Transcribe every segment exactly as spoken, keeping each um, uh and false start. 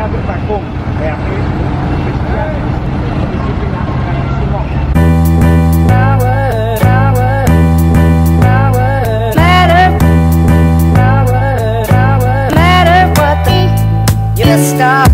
ทุกสังคมแบบนี้เป็นเรื่องที่คิดเป็นอย่างไรที่มอง Stop.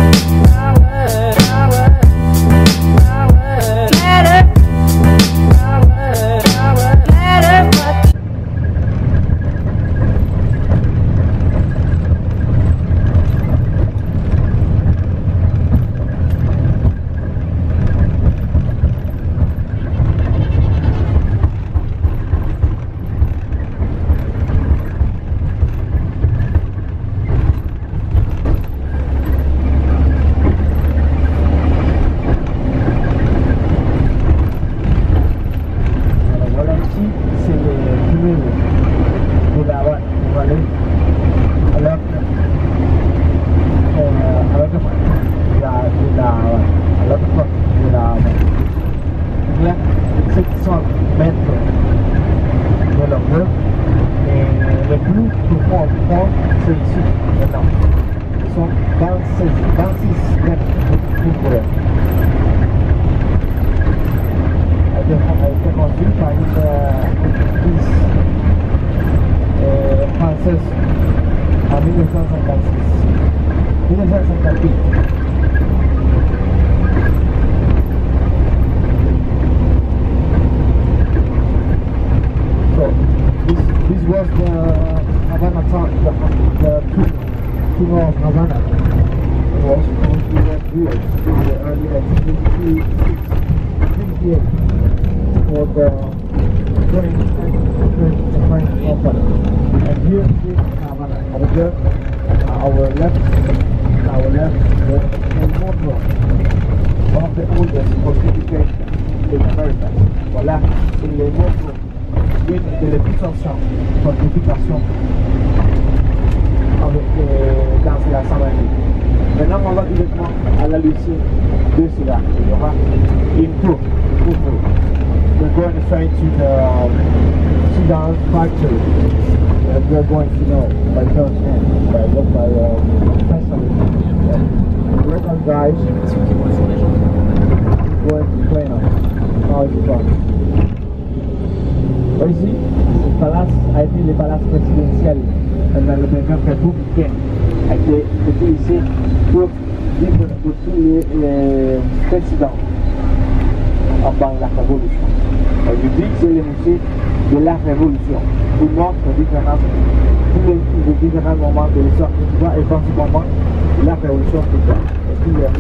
Ici, le palace a été le palace présidentiel dans le période républicain. A été utilisé pour vivre pour tous les, les présidents avant la révolution. Aujourd'hui, c'est le musée de la révolution. Pour montre différents, tous les, les différents moments de l'histoire et principalement la révolution culturelle. Et puis il y a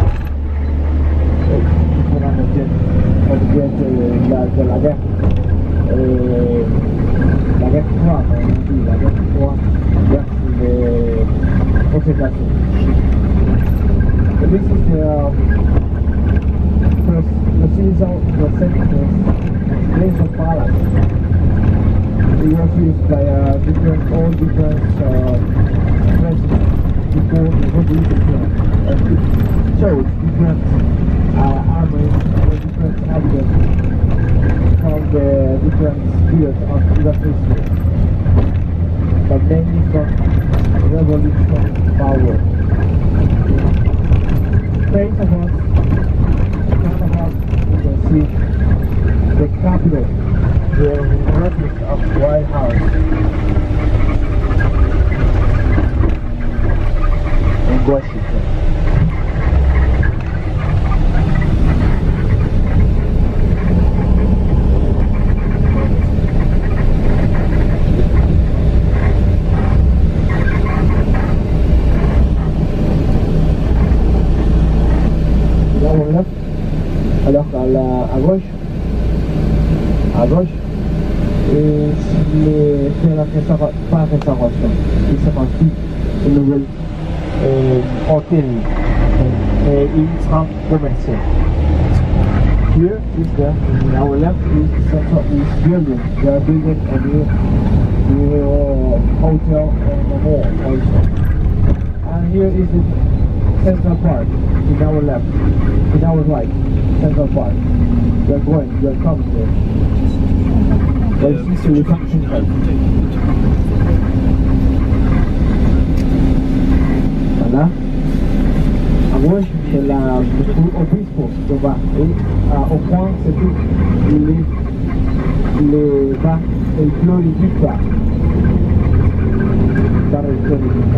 différents objets de la, de la guerre. Euh, la guerre froide, on dit, la guerre froide versus les occupations. This is the um, first, the series of the second place of palace. It was used by uh, different, all different uh, presidents before the revolution, and it shows different uh, armies and different evidence from the different periods of U S history, but mainly from revolution power. Face of us, in front of us, you can see the Capitol, the replica of the White House in Washington. Alors à, la, à gauche, à gauche, et si fait la restauration, pas restauration, il se construit une nouvelle euh, hôtel et une centre commercial. Here is the, in our left is the central is building. They are building a new, new uh, hotel and a mall also. And here is the Central Park in our left, in our right, Central Park. We are going, we are coming there. Et ici, c'est le parc central. Voilà. bas. Et euh, au point, c'est tout. Les, les bas, el floridica. Para el floridica.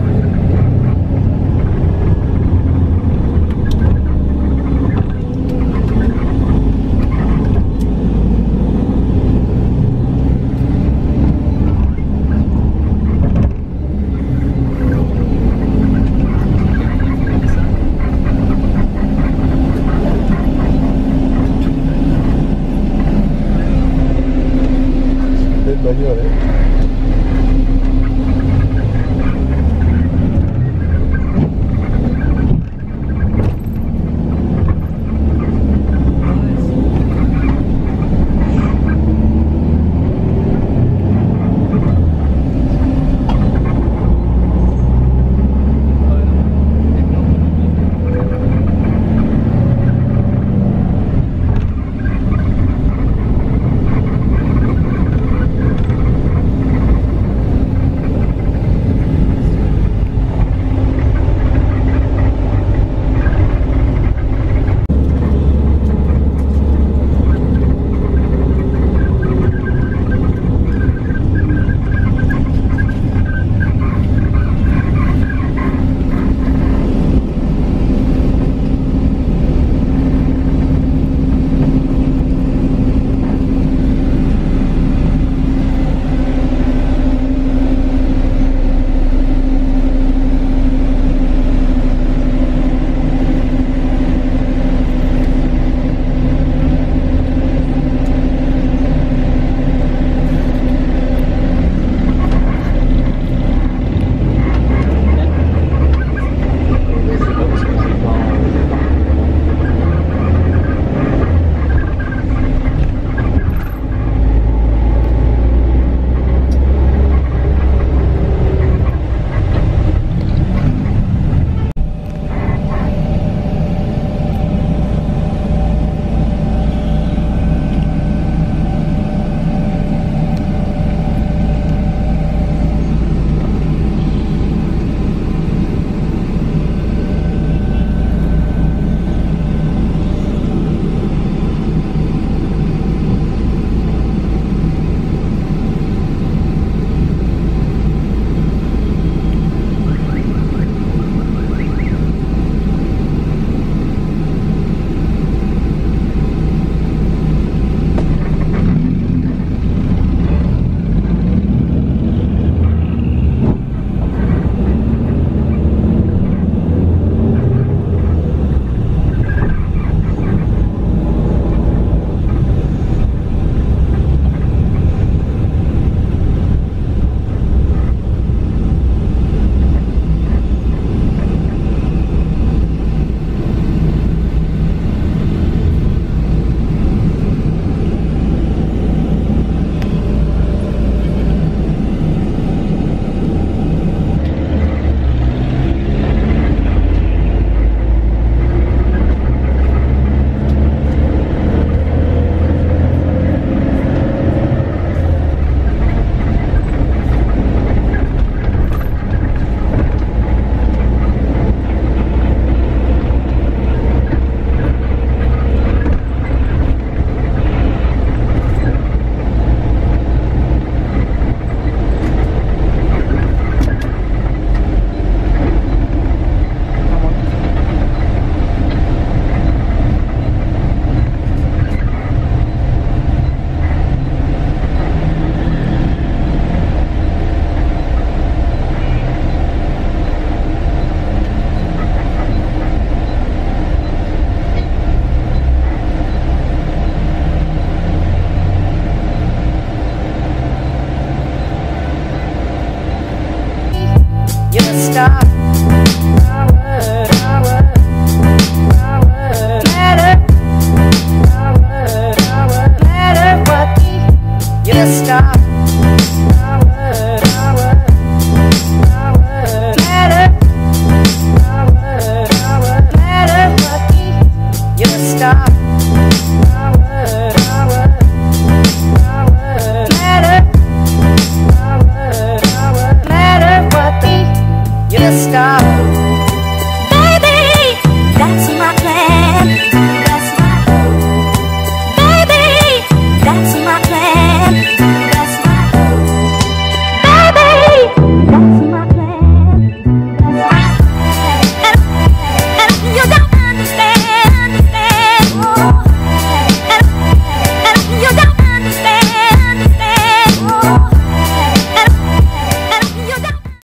That's